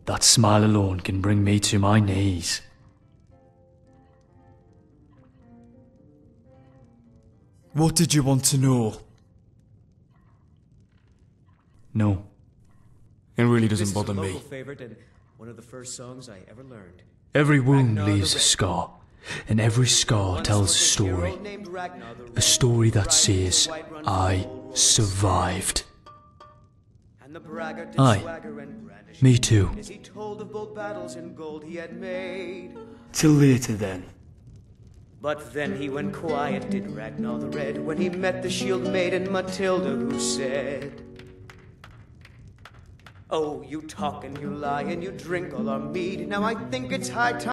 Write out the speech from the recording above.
That smile alone can bring me to my knees. What did you want to know? No. It really doesn't bother me. Favorite and one of the first songs I ever learned. Every wound leaves a scar, and every scar tells a story. A story that says, I survived. Aye, me too. Till later then. But then he went quiet, did Ragnar the Red, when he met the shield maiden Matilda, who said, "Oh, you talk and you lie and you drink all our mead. Now I think it's high time."